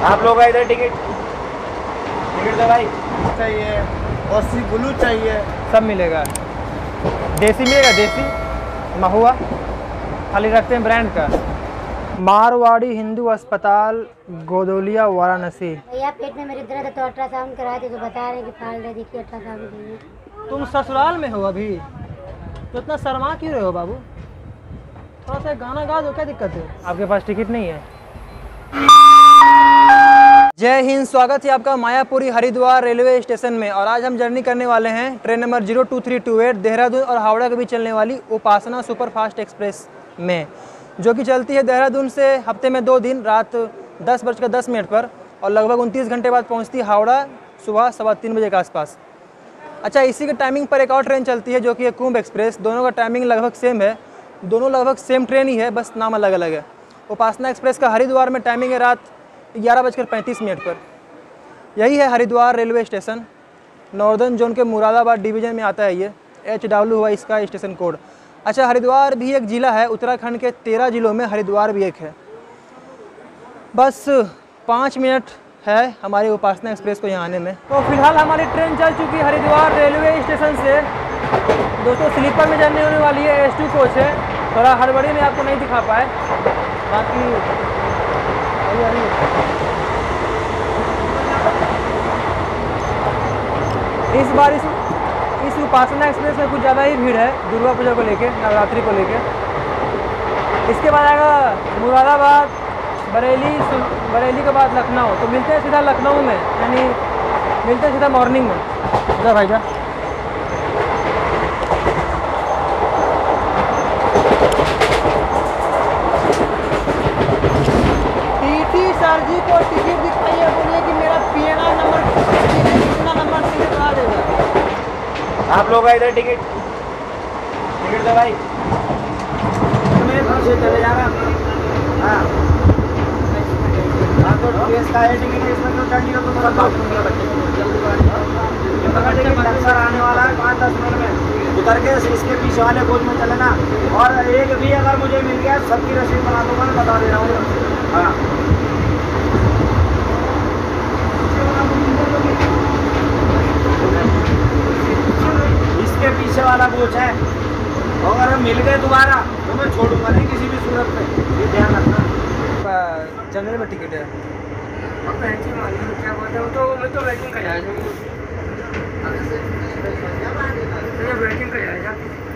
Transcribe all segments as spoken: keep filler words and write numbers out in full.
आप लोग इधर टिकट टिकट दो भाई। चाहिए और सी ब्लू चाहिए, सब मिलेगा। देसी मिलेगा, देसी महुआ खाली रखते हैं ब्रांड का। मारवाड़ी हिंदू अस्पताल गोदोलिया वाराणसी। भैया पेट में मेरे दर्द है तो अल्ट्रासाउंड कराए थे तो बता रहे हैं कि फाल रहे, देखिए अल्ट्रासाउंड के। तुम ससुराल में हो अभी तो इतना शर्मा क्यों रहे हो बाबू? थोड़ा सा गाना गा दो, क्या दिक्कत है? आपके पास टिकट नहीं है? जय हिंद, स्वागत है आपका मायापुरी हरिद्वार रेलवे स्टेशन में। और आज हम जर्नी करने वाले हैं train number zero to three to eight Dehradun और हावड़ा के बीच चलने वाली उपासना सुपरफास्ट एक्सप्रेस में, जो कि चलती है देहरादून से हफ्ते में दो दिन रात दस बजकर दस मिनट पर और लगभग उनतीस घंटे बाद पहुंचती है हावड़ा सुबह सवा तीन बजे के आसपास। अच्छा, इसी के टाइमिंग पर एक और ट्रेन चलती है जो कि है कुंभ एक्सप्रेस। दोनों का टाइमिंग लगभग सेम है, दोनों लगभग सेम ट्रेन ही है, बस नाम अलग अलग है। उपासना एक्सप्रेस का हरिद्वार में टाइमिंग है रात ग्यारह बजकर पैंतीस मिनट पर। यही है Haridwar railway station, northern zone के मुरादाबाद डिवीज़न में आता है ये। एच डब्ल्यू हुआ इसका स्टेशन कोड। अच्छा, हरिद्वार भी एक ज़िला है, उत्तराखंड के तेरह ज़िलों में हरिद्वार भी एक है। बस पाँच मिनट है हमारी उपासना एक्सप्रेस को यहाँ आने में। तो फिलहाल हमारी ट्रेन चल चुकी है हरिद्वार रेलवे स्टेशन से। दोस्तों, स्लीपर में जर्नी होने वाली है, एस टू कोच है। थोड़ा हड़बड़ी में आपको नहीं दिखा पाए, बाकी आइए आइए। इस बार इस इस उपासना एक्सप्रेस में कुछ ज़्यादा ही भीड़ है दुर्गा पूजा को लेके, नवरात्रि को लेके। इसके बाद आएगा मुरादाबाद, बरेली, बरेली के बाद लखनऊ। तो मिलते हैं सीधा लखनऊ में, यानी मिलते हैं सीधा मॉर्निंग में। जा भाई जा। टीटी सर जी को टिकट दिखाइए, बोलिए कि मेरा पीएनआर नंबर कितना नंबर से कहा देगा। आप लोग इधर टिकट टिकट दो भाई। तुम्हें पीछे चले जाना। हाँ हाँ, तो केस का है टिकट, इसमें तो चढ़ तो थोड़ा बात दूंगा बच्चे टिकट अक्सर आने वाला है पाँच दस मिनट में। उतर के इसके पीछे वाले कोच में चलेना, और एक भी अगर मुझे मिल गया सबकी रसीद बना दूंगा, मैं बता दे रहा हूँ। हाँ, इसके पीछे वाला कोच है, अगर हम मिल गए दोबारा तो मैं छोड़ूंगा नहीं किसी भी सूरत में, ये ध्यान रखना। जनरल में टिकट है। क्या बोलते हो, तो मैं तो वेटिंग कर जाएगा, वेटिंग कर जाएगा।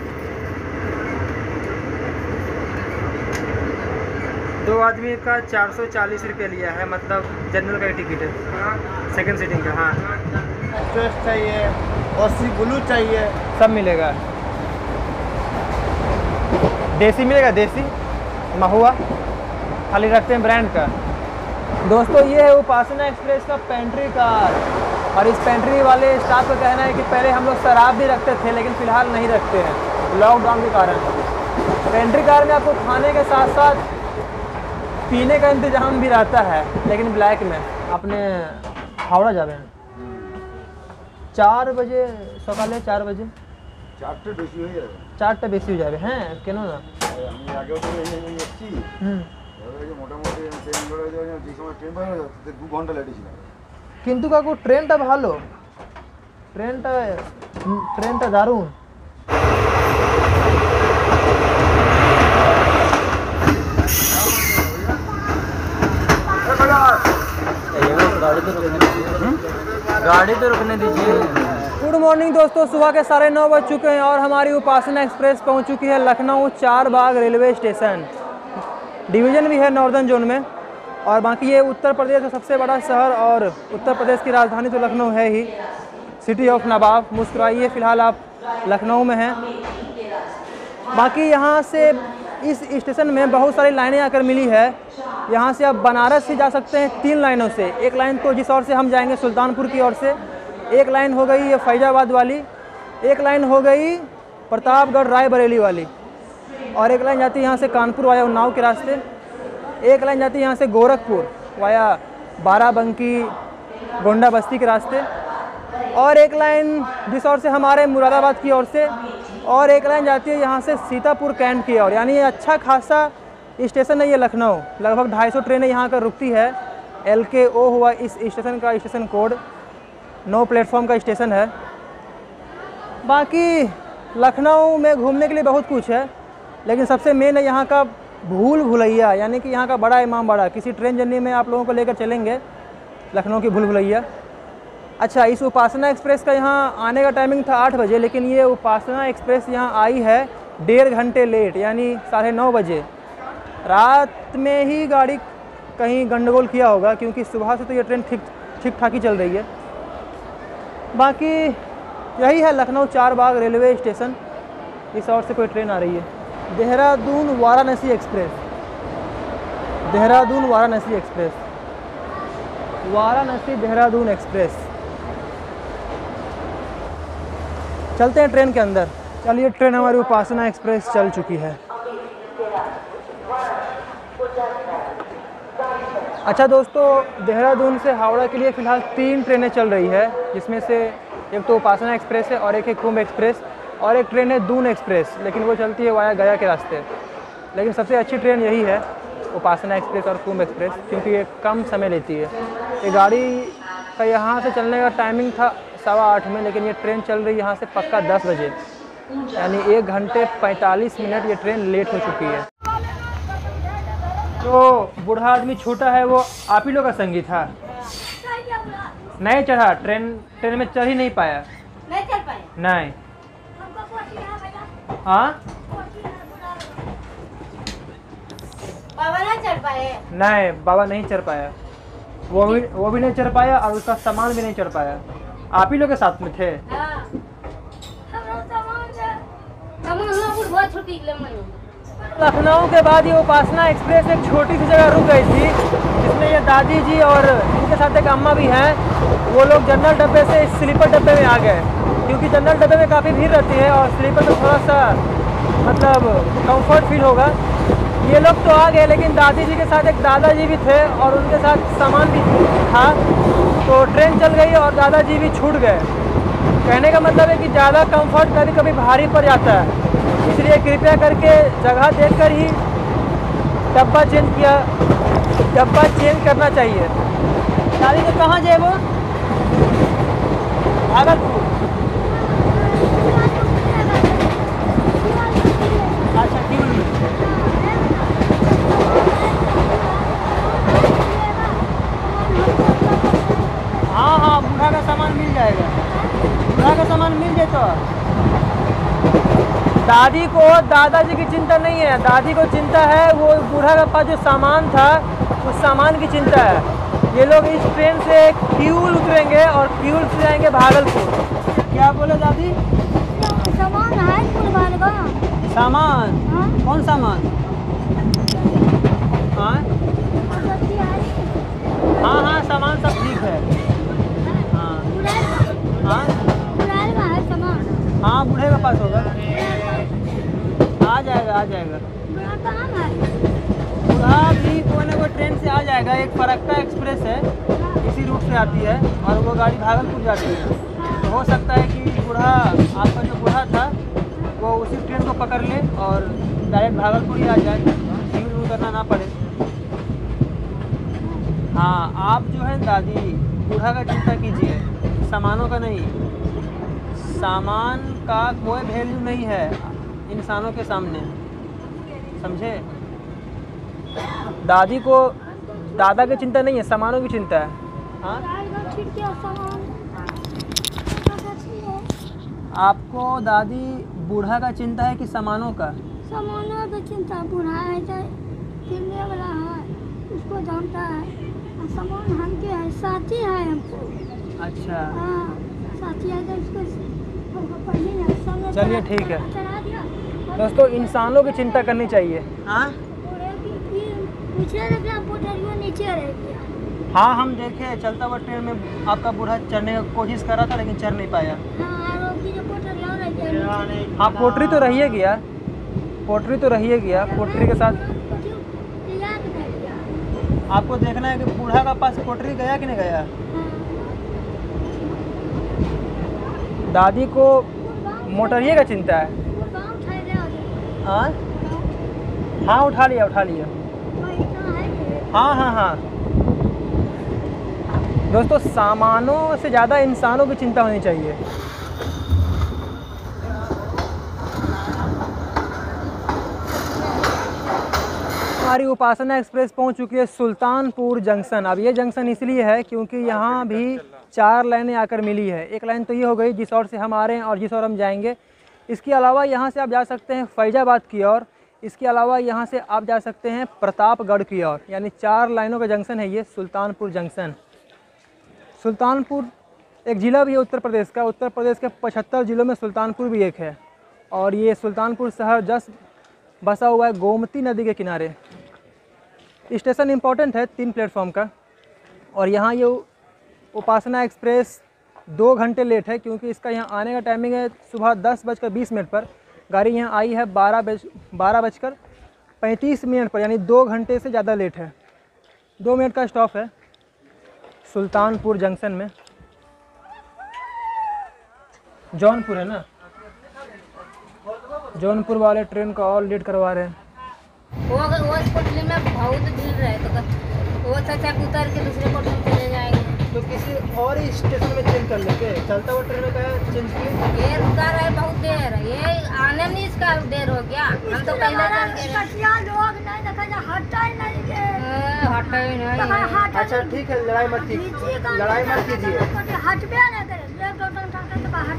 दो आदमी का चार सौ चालीस रुपये लिया है, मतलब जनरल का टिकट है, सेकंड सीटिंग का। हाँ, एक्सप्रेस चाहिए और सी ब्लू चाहिए, सब मिलेगा। देसी मिलेगा, देसी महुआ खाली रखते हैं ब्रांड का। दोस्तों, ये है उपासना एक्सप्रेस का पेंट्री कार, और इस पेंट्री वाले स्टाफ का कहना है कि पहले हम लोग शराब भी रखते थे लेकिन फ़िलहाल नहीं रखते हैं लॉकडाउन के कारण। पेंट्री कार में आपको खाने के साथ साथ पीने का इंतजाम भी रहता है, लेकिन ब्लैक में। अपने हावड़ा जावे हैं चार बजे सकाले, चार बजे चार्टर बेसी हो जाए, चारटा बेसी हो जाए। हैं केन ना আমি আগেও তো এই এসছি, হুম এবারে মোটামুটি ট্রেন ধরে যে যে সময় ট্রেন পাই না দু ঘন্টা লেট ছিল। কিন্তু কাকু ট্রেনটা ভালো, ট্রেনটা ট্রেনটা দারুণ। गाड़ी तो रुकने दीजिए। गुड मॉर्निंग दोस्तों, सुबह के साढ़े नौ बज चुके हैं और हमारी उपासना एक्सप्रेस पहुंच चुकी है लखनऊ चार बाग रेलवे स्टेशन। डिवीज़न भी है नॉर्दर्न जोन में, और बाकी ये उत्तर प्रदेश का सबसे बड़ा शहर और उत्तर प्रदेश की राजधानी तो लखनऊ है ही, सिटी ऑफ नवाब। मुस्कुराइए, फ़िलहाल आप लखनऊ में हैं। बाकी यहाँ से इस स्टेशन में बहुत सारी लाइनें आकर मिली है। यहाँ से आप बनारस ही जा सकते हैं तीन लाइनों से। एक लाइन तो जिस ओर से हम जाएंगे सुल्तानपुर की ओर से, एक लाइन हो गई ये फैजाबाद वाली, एक लाइन हो गई प्रतापगढ़ रायबरेली वाली, और एक लाइन जाती है यहाँ से कानपुर वाया उन्नाव के रास्ते, एक लाइन जाती है यहाँ से गोरखपुर वाया बाराबंकी गोंडा बस्ती के रास्ते, और एक लाइन जिस ओर से हमारे मुरादाबाद की ओर से, और एक लाइन जाती है यहाँ से सीतापुर कैंट की ओर। यानी ये अच्छा खासा स्टेशन है ये लखनऊ। लगभग ढाई सौ ट्रेनें यहाँ कर रुकती है एल के ओ हुआ इस स्टेशन का स्टेशन कोड। नौ प्लेटफॉर्म का स्टेशन है। बाकी लखनऊ में घूमने के लिए बहुत कुछ है, लेकिन सबसे मेन है यहाँ का भूल भुलैया, यानी कि यहाँ का बड़ा इमाम बाड़ा। किसी ट्रेन जर्नी में आप लोगों को लेकर चलेंगे लखनऊ की भूल भुलैया। अच्छा, इस उपासना एक्सप्रेस का यहाँ आने का टाइमिंग था आठ बजे, लेकिन ये उपासना एक्सप्रेस यहाँ आई है डेढ़ घंटे लेट, यानी साढ़े नौ बजे। रात में ही गाड़ी कहीं गंडगोल किया होगा, क्योंकि सुबह से तो ये ट्रेन ठीक ठीक ठाक ही चल रही है। बाकी यही है लखनऊ चार बाग रेलवे स्टेशन। इस ओर से कोई ट्रेन आ रही है, Dehradun Varanasi express. Dehradun Varanasi express, Varanasi Dehradun express. चलते हैं ट्रेन के अंदर। चलिए, ट्रेन हमारी उपासना एक्सप्रेस चल चुकी है। अच्छा दोस्तों, देहरादून से हावड़ा के लिए फ़िलहाल तीन ट्रेनें चल रही है, जिसमें से एक तो उपासना एक्सप्रेस है और एक है कुंभ एक्सप्रेस और एक ट्रेन है दून एक्सप्रेस, लेकिन वो चलती है वाया गया के रास्ते। लेकिन सबसे अच्छी ट्रेन यही है, उपासना एक्सप्रेस और कुंभ एक्सप्रेस, क्योंकि ये कम समय लेती है। ये गाड़ी का यहाँ से चलने का टाइमिंग था सवा आठ में, लेकिन ये ट्रेन चल रही है यहाँ से पक्का दस बजे, यानी एक घंटे पैंतालीस मिनट ये ट्रेन लेट हो चुकी है। तो बूढ़ा आदमी छोटा है, वो आप ही लोग का संगी था? नहीं चढ़ा, ट्रेन ट्रेन में चढ़ ही नहीं पाया। नहीं चल पाए? नहीं। हाँ, बाबा नहीं चढ़ पाए? नहीं, बाबा नहीं चढ़ पाया। वो भी वो भी नहीं चढ़ पाया और उसका सामान भी नहीं चढ़ पाया। आप ही लोग के साथ में थे? हाँ। बहुत छोटी लखनऊ के बाद ये उपासना एक्सप्रेस एक छोटी सी जगह रुक गई थी, जिसमें ये दादी जी और इनके साथ एक अम्मा भी हैं। वो लोग जनरल डब्बे से स्लीपर डब्बे में आ गए, क्योंकि जनरल डब्बे में काफ़ी भीड़ रहती है और स्लीपर में थोड़ा सा मतलब कंफर्ट फील होगा। ये लोग तो आ गए, लेकिन दादी जी के साथ एक दादाजी भी थे और उनके साथ सामान भी था। तो ट्रेन चल गई और दादाजी भी छूट गए। कहने का मतलब है कि ज़्यादा कंफर्ट कभी कभी भारी पड़ जाता है, इसलिए कृपया करके जगह देखकर ही डब्बा चेंज किया डब्बा चेंज करना चाहिए। दादी तो कहाँ जाए वो? भागलपुर। अच्छा, ठीक है। हाँ हाँ, बूढ़ा का सामान मिल जाएगा, बूढ़ा का सामान मिल जाए तो। दादी को दादाजी की चिंता नहीं है, दादी को चिंता है वो बूढ़ा के पास जो सामान था उस सामान की चिंता है। ये लोग इस ट्रेन से क्यूल उतरेंगे और क्यूल से जाएंगे भागलपुर। क्या बोले दादी? सामान है कुल का। सामान? हाँ? कौन सामान? हाँ हाँ हाँ, सामान सब ठीक है। हाँ हाँ हाँ, बूढ़े के पास होगा। आ जाएगा आ जाएगा बूढ़ा भी कोई ना कोई ट्रेन से आ जाएगा। एक फरक्का एक्सप्रेस है, इसी रूट से आती है और वो गाड़ी भागलपुर जाती है। तो हो सकता है कि बूढ़ा, आपका जो बूढ़ा था वो उसी ट्रेन को पकड़ ले और डायरेक्ट भागलपुर ही आ जाए, भीड़ भीड़ करना ना पड़े। हाँ, आप जो है दादी, बूढ़ा का चिंता कीजिए, सामानों का नहीं। सामान का कोई वैल्यू नहीं है इंसानों के सामने, समझे? दादी को दादा की चिंता नहीं है, सामानों की चिंता है। हाँ, आपको दादी बूढ़ा का चिंता है कि सामानों का? सामानों का चिंता। बूढ़ा है तो किरने वाला है, उसको जानता है। सामान हमके है, साथी है हमको। अच्छा, हाँ, साथी है तो उसको चलिए ठीक है दोस्तों, इंसानों की चिंता करनी चाहिए। हाँ नीचे रह गया। हाँ, हम देखे चलता हुआ ट्रेन में आपका बूढ़ा चढ़ने की कोशिश कर रहा था, लेकिन चढ़ नहीं पाया। हाँ, पोटरी तो रहिए गया, पोटरी तो रहिए गया। पोटरी के साथ आपको देखना है कि बूढ़ा का पास पोटरी गया कि नहीं गया। दादी को मोटरिए का चिंता है। हाँ हाँ, उठा लिया उठा लिया। हाँ हाँ हाँ, दोस्तों सामानों से ज़्यादा इंसानों की चिंता होनी चाहिए। हमारी उपासना एक्सप्रेस पहुंच चुकी है सुल्तानपुर जंक्शन। अब ये जंक्शन इसलिए है क्योंकि यहाँ भी चार लाइनें आकर मिली है। एक लाइन तो ये हो गई जिस ओर से हम आ रहे हैं और जिस ओर हम जाएंगे। इसके अलावा यहाँ से आप जा सकते हैं फैजाबाद की ओर। इसके अलावा यहाँ से आप जा सकते हैं प्रतापगढ़ की ओर। यानी चार लाइनों का जंक्शन है ये सुल्तानपुर जंक्शन। सुल्तानपुर एक ज़िला भी है उत्तर प्रदेश का। उत्तर प्रदेश के पचहत्तर ज़िलों में सुल्तानपुर भी एक है। और ये सुल्तानपुर शहर जस्ट बसा हुआ है गोमती नदी के किनारे। स्टेशन इम्पोर्टेंट है, तीन प्लेटफॉर्म का। और यहाँ ये उपासना एक्सप्रेस दो घंटे लेट है क्योंकि इसका यहाँ आने का टाइमिंग है सुबह दस बजकर बीस मिनट पर। गाड़ी यहाँ आई है बारह बज बारह बजकर पैंतीस मिनट पर, यानी दो घंटे से ज़्यादा लेट है। दो मिनट का स्टॉप है सुल्तानपुर जंक्शन में। जौनपुर है ना, जौनपुर वाले ट्रेन को और लेट करवा रहे हैं। वो अगर वो कोटली में बहुत भीड़ रहे तो वो चाचा उतर के दूसरे कोटली में चले जाएंगे। तो किसी और ही स्टेशन में चेंज कर लेते, चलता हुआ ट्रेन में क्या चेंज किए। ये रुका रहे बहुत देर, ये आने में इसका देर हो गया। हम तो पहले चल के कटिया लोग नहीं देखा जा हटा ही नहीं के हटा ही नहीं। अच्छा ठीक है, लड़ाई मत कीजिए, लड़ाई मत कीजिए। हटबे नहीं करे ब्रेक डाउन करके तो बाहर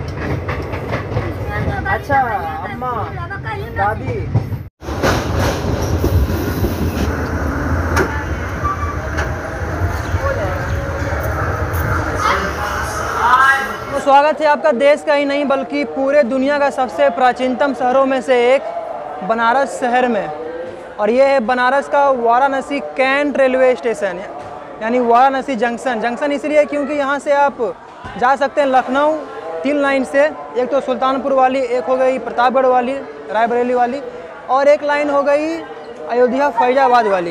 चले जा। अच्छा अम्मा दादी, तो स्वागत है आपका देश का ही नहीं बल्कि पूरे दुनिया का सबसे प्राचीनतम शहरों में से एक बनारस शहर में। और ये है बनारस का वाराणसी कैंट रेलवे स्टेशन, यानी वाराणसी जंक्शन। जंक्शन इसलिए क्योंकि यहाँ से आप जा सकते हैं लखनऊ तीन लाइन से। एक तो सुल्तानपुर वाली, एक हो गई प्रतापगढ़ वाली रायबरेली वाली, और एक लाइन हो गई अयोध्या फैजाबाद वाली।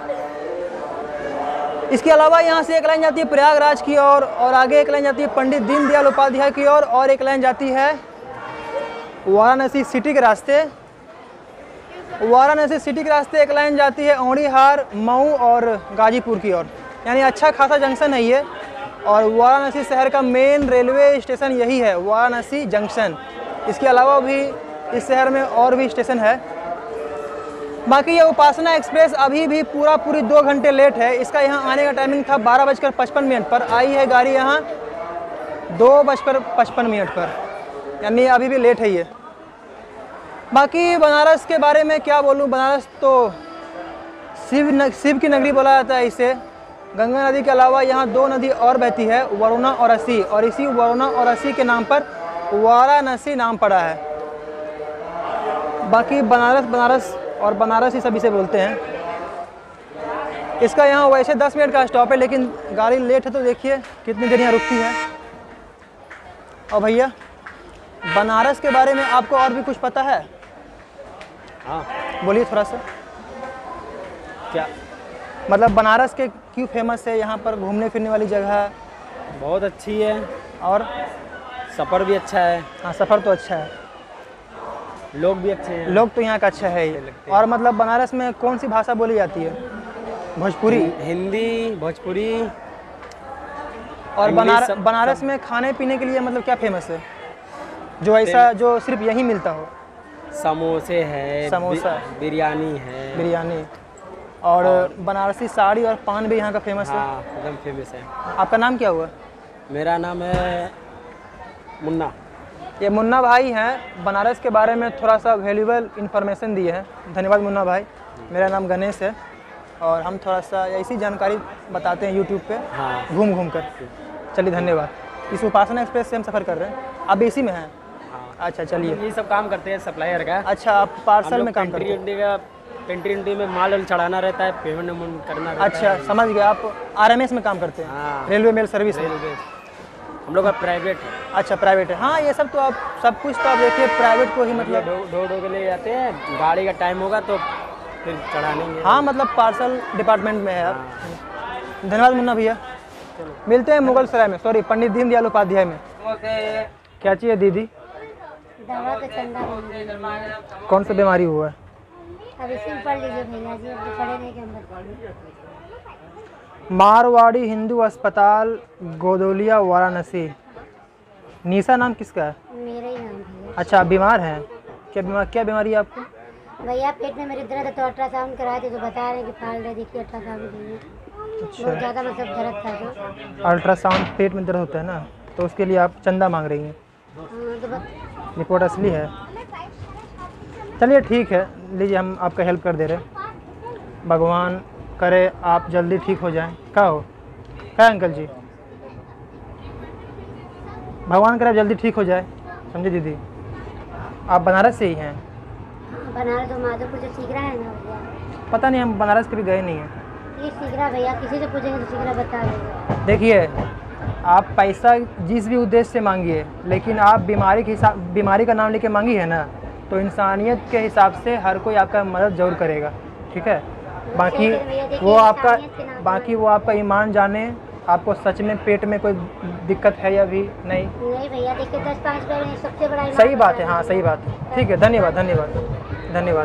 इसके अलावा यहाँ से एक लाइन जाती है प्रयागराज की ओर, और, और आगे एक लाइन जाती है पंडित दीनदयाल उपाध्याय की ओर, और एक लाइन जाती है वाराणसी सिटी के रास्ते। वाराणसी सिटी के रास्ते एक लाइन जाती है औड़ीहार, मऊ और गाजीपुर की ओर। यानी अच्छा खासा जंक्शन है ये। और वाराणसी शहर का मेन रेलवे स्टेशन यही है, वाराणसी जंक्शन। इसके अलावा भी इस शहर में और भी स्टेशन है। बाकी ये उपासना एक्सप्रेस अभी भी पूरा पूरी दो घंटे लेट है। इसका यहाँ आने का टाइमिंग था बारह बजकर पचपन मिनट पर। आई है गाड़ी यहाँ दो बजकर पचपन मिनट पर, यानी अभी भी लेट है ये। बाकी बनारस के बारे में क्या बोलूँ, बनारस तो शिव न, शिव की नगरी बोला जाता है इसे। गंगा नदी के अलावा यहाँ दो नदी और बहती है, वरुणा और असी, और इसी वरुणा और असी के नाम पर वाराणसी नाम पड़ा है। बाकी बनारस बनारस और बनारस ही सभी से बोलते हैं। इसका यहाँ वैसे दस मिनट का स्टॉप है, लेकिन गाड़ी लेट है तो देखिए कितनी देर यहाँ रुकती है। और भैया बनारस के बारे में आपको और भी कुछ पता है? हाँ बोलिए थोड़ा सा। क्या मतलब बनारस के क्यों फेमस है, यहाँ पर घूमने फिरने वाली जगह? बहुत अच्छी है और सफ़र भी अच्छा है, हाँ सफ़र तो अच्छा है, लोग भी अच्छे हैं। लोग तो यहाँ का अच्छा है ही। और मतलब बनारस में कौन सी भाषा बोली जाती है? भोजपुरी, हिंदी, भोजपुरी। और बनारस सब- बनारस में खाने पीने के लिए मतलब क्या फेमस है जो ऐसा जो सिर्फ यहीं मिलता हो? समोसे है, समोसा, बि- बिरयानी है, बिरयानी, और बनारसी साड़ी और पान भी यहाँ का फेमस है। हाँ एकदम फेमस है। आपका नाम क्या हुआ? मेरा नाम है मुन्ना। ये मुन्ना भाई हैं, बनारस के बारे में थोड़ा सा वैल्यूएबल इन्फॉर्मेशन दिए हैं। धन्यवाद मुन्ना भाई। मेरा नाम गणेश है और हम थोड़ा सा ऐसी जानकारी बताते हैं यूट्यूब पे हाँ घूम घूम कर। चलिए धन्यवाद। इस उपासना एक्सप्रेस से हम सफ़र कर रहे हैं। आप इसी में हैं? हाँ अच्छा चलिए। ये सब काम करते हैं सप्लायर का। अच्छा आप पार्सल में काम करते हैं? पेंट्री का पेंट्री उंट्री में माल वाल चढ़ाना रहता है, पेमेंट वेमेंट करना रहता अच्छा है। समझ गए। आप आरएमएस में काम करते हैं? हाँ। रेलवे मेल सर्विस में? रेलवे हम लोग का प्राइवेट है। अच्छा प्राइवेट है। हाँ ये सब तो आप सब कुछ तो आप देखिए प्राइवेट को ही मतलब मतलब। ढो ढो के ले जाते हैं, गाड़ी का टाइम होगा तो फिर चढ़ा लेंगे। हाँ मतलब पार्सल डिपार्टमेंट में है आप। धन्यवाद मुन्ना भैया। मिलते हैं मुगल सराय में, सॉरी पंडित दीनदयाल उपाध्याय में। क्या चाहिए दीदी? दवा का चंदा देंगे। कौन सा बीमारी हुआ है? अभी सिंपल लीजिए भैया जी, अभी पढ़े नहीं के अंदर। मारवाड़ी हिंदू अस्पताल गोदोलिया वाराणसी। निशा नाम किसका है? मेरा ही नाम है। अच्छा, बीमार हैं? क्या बीमार क्या बीमारी है आपको? भैया पेट में मेरे दर्द है तो अल्ट्रासाउंड कराए थे तो बता रहे हैं कि फाल रहे, देखिए अल्ट्रासाउंड के लिए बहुत अच्छा, ज़्यादा मतलब दर्द था तो अल्ट्रासाउंड पेट में दर्द होता है ना, तो उसके लिए आप चंदा मांग रही हैं। हाँ, तो बस रिपोर्ट असली है? चलिए ठीक है, लीजिए हम आपका हेल्प कर दे रहे हैं। भगवान करे आप जल्दी ठीक हो जाएं। क्या हो क्या अंकल जी? भगवान करे आप जल्दी ठीक हो जाए, समझे दीदी? आप बनारस से ही हैं? बनारस तो माधोपुर से सीख रहा है ना भैया। पता नहीं, हम बनारस कभी गए नहीं हैं। ये सीख रहा भैया, किसी से पूछेंगे तो सीख रहा बता देगा। देखिए, आप पैसा जिस भी उद्देश्य से मांगिए, लेकिन आप बीमारी के हिसाब बीमारी का नाम लेके मांगी है ना, तो इंसानियत के हिसाब से हर कोई आपका मदद जरूर करेगा, ठीक है? बाकी वो आपका बाकी वो आपका ईमान जाने, आपको सच में पेट में कोई दिक्कत है या भी नहीं? नहीं भैया, देखिए दस पाँच रुपये में सबसे बड़ा ईमान सही बात है, बता हाँ दीजिए। सही बात है। ठीक है, धन्यवाद धन्यवाद धन्यवाद।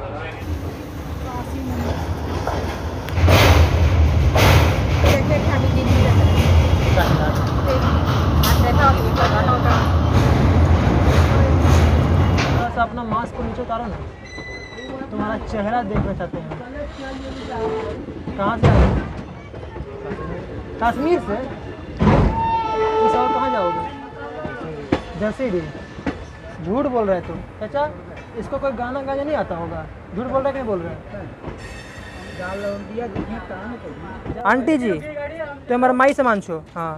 थोड़ा सा अपना मास्क को नीचे उतारो ना, तुम्हारा चेहरा देखना चाहते हैं। कहाँ से आए? कश्मीर से? इस और कहाँ जाओगे? जसीडी? झूठ बोल रहे तुम चाचा, इसको कोई गाना गाने नहीं आता होगा, झूठ बोल रहे कि नहीं बोल रहे? आंटी जी, तो हमारा माई सामान छो। हाँ,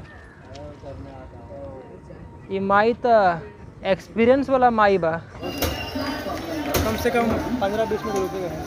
ये माई तो एक्सपीरियंस वाला माई बा, कम से कम पंद्रह बीस मिनट रुकेगा।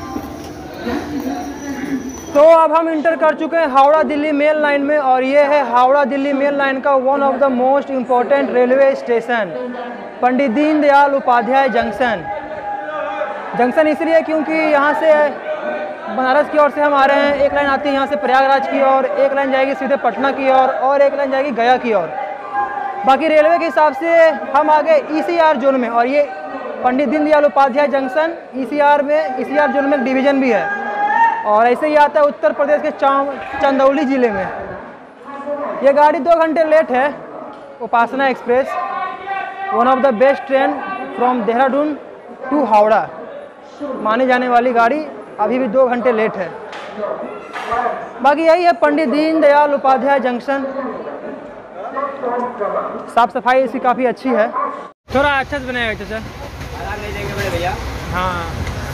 तो अब हम इंटर कर चुके हैं हावड़ा दिल्ली मेल लाइन में, और ये है हावड़ा दिल्ली मेल लाइन का one of the most important railway station, Pandit Deendayal Upadhyay junction. Junction इसलिए क्योंकि यहाँ से बनारस की ओर से हम आ रहे हैं, एक लाइन आती है यहाँ से प्रयागराज की ओर, एक लाइन जाएगी सीधे पटना की ओर, और एक लाइन जाएगी गया की ओर। बाकी रेलवे के हिसाब से हम आ गए ईसीआर जोन में, और ये पंडित दीनदयाल उपाध्याय जंक्शन ईसीआर में, ईसीआर जोन में एक डिवीज़न भी है, और ऐसे ही आता है उत्तर प्रदेश के चंदौली ज़िले में। ये गाड़ी दो घंटे लेट है, Upasana express, one of the best train from Dehradun to Howrah, माने जाने वाली गाड़ी अभी भी दो घंटे लेट है। बाकी यही है पंडित दीनदयाल उपाध्याय जंक्शन। साफ सफाई इसकी काफ़ी अच्छी है, थोड़ा अच्छा से बनाया गया चाचा। ले जाएंगे बड़े भैया। हाँ,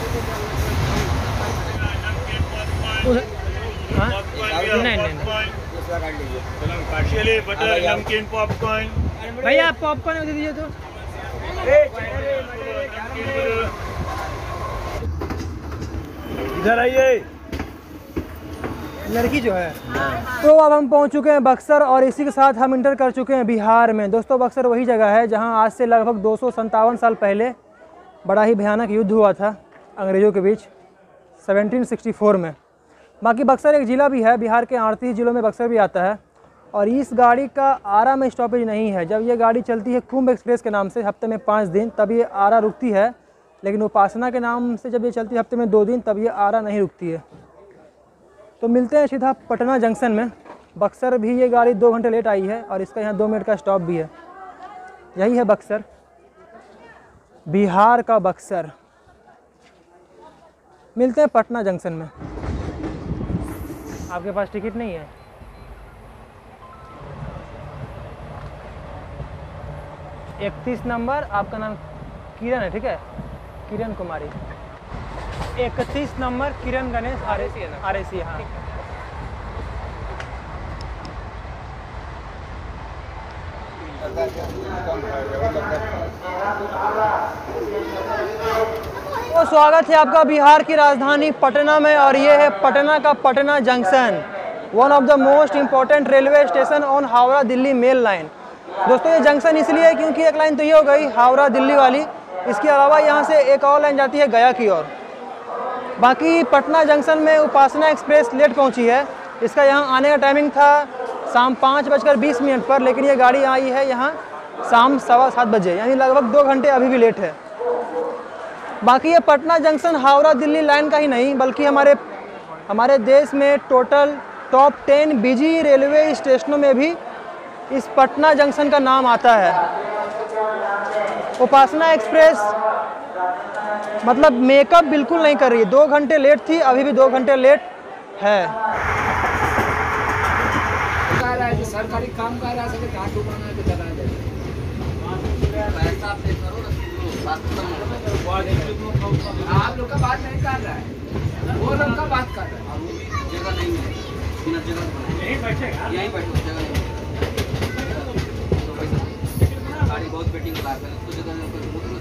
उधर- हाँ? नहीं नहीं नहीं दूसरा काट लीजिए। पार्शियली बटर नमकीन पॉपकॉर्न। भैया आप पॉपकॉर्न दे दीजिए तो। इधर आइए। लड़की जो है। तो अब हम पहुंच चुके हैं बक्सर, और इसी के साथ हम इंटर कर चुके हैं बिहार में। दोस्तों, बक्सर वही जगह है जहां आज से लगभग दो सौ संतावन साल पहले बड़ा ही भयानक युद्ध हुआ था अंग्रेज़ों के बीच सत्रह सौ चौंसठ में। बाकी बक्सर एक ज़िला भी है, बिहार के अड़तीस ज़िलों में बक्सर भी आता है। और इस गाड़ी का आरा में स्टॉपेज नहीं है। जब ये गाड़ी चलती है कुंभ एक्सप्रेस के नाम से हफ्ते में पाँच दिन, तब ये आरा रुकती है, लेकिन उपासना के नाम से जब ये चलती है हफ्ते में दो दिन, तब ये आरा नहीं रुकती है। तो मिलते हैं सीधा पटना जंक्शन में। बक्सर भी ये गाड़ी दो घंटे लेट आई है, और इसका यहाँ दो मिनट का स्टॉप भी है। यही है बक्सर, बिहार का बक्सर। मिलते हैं पटना जंक्शन में। आपके पास टिकट नहीं है? इकतीस नंबर, आपका नाम किरण है, ठीक है? किरण कुमारी। इकतीस नंबर Kiran Ganesh, R S C R S C हाँ। तो स्वागत है आपका बिहार की राजधानी पटना में, और ये है पटना का Patna junction, one of the most important railway station on Howrah Delhi mail line. दोस्तों, ये जंक्शन इसलिए है क्योंकि एक लाइन तो ये हो गई हावड़ा दिल्ली वाली, इसके अलावा यहाँ से एक और लाइन जाती है गया की ओर। बाकी पटना जंक्शन में उपासना एक्सप्रेस लेट पहुँची है। इसका यहाँ आने का टाइमिंग था शाम पाँच बजकर बीस मिनट पर, लेकिन ये गाड़ी आई है यहाँ शाम सवा सात बजे, यानी लगभग दो घंटे अभी भी लेट है। बाकी ये पटना जंक्शन हावड़ा दिल्ली लाइन का ही नहीं, बल्कि हमारे हमारे देश में total top ten busy railway स्टेशनों में भी इस पटना जंक्शन का नाम आता है। उपासना एक्सप्रेस मतलब मेकअप बिल्कुल नहीं कर रही है। दो घंटे लेट थी, अभी भी दो घंटे लेट है। सरकारी काम कर रहा है, आप लोग का बात नहीं कर रहा है, वो लोग का बात कर रहा है। जगह नहीं है, जगह यहीं बैठेगा, यहीं बैठो, जगह नहीं। गाड़ी बहुत वेटिंग कर रहा है, उसको जगह नहीं।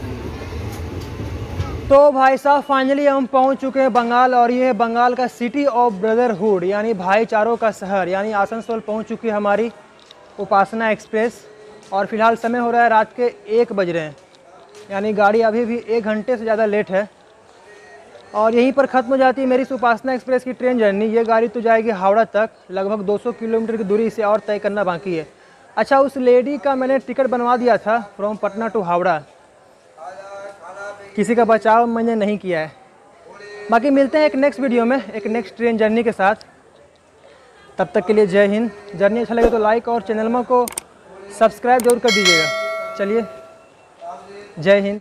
तो भाई साहब फाइनली हम पहुंच चुके हैं बंगाल, और ये है बंगाल का सिटी ऑफ ब्रदरहुड यानी भाईचारों का शहर, यानी आसनसोल पहुंच चुकी है हमारी उपासना एक्सप्रेस। और फिलहाल समय हो रहा है रात के एक बज रहे हैं, यानी गाड़ी अभी भी एक घंटे से ज़्यादा लेट है। और यहीं पर ख़त्म हो जाती है मेरी इस उपासना एक्सप्रेस की ट्रेन जर्नी। ये गाड़ी तो जाएगी हावड़ा तक, लगभग दो सौ किलोमीटर की दूरी से और तय करना बाकी है। अच्छा, उस लेडी का मैंने टिकट बनवा दिया था फ्रॉम पटना टू हावड़ा, किसी का बचाव मैंने नहीं किया है। बाकी मिलते हैं एक नेक्स्ट वीडियो में एक नेक्स्ट ट्रेन जर्नी के साथ। तब तक के लिए जय हिंद। जर्नी अच्छा लगे तो लाइक और चैनल को सब्सक्राइब जरूर कर दीजिएगा। चलिए, जय हिंद।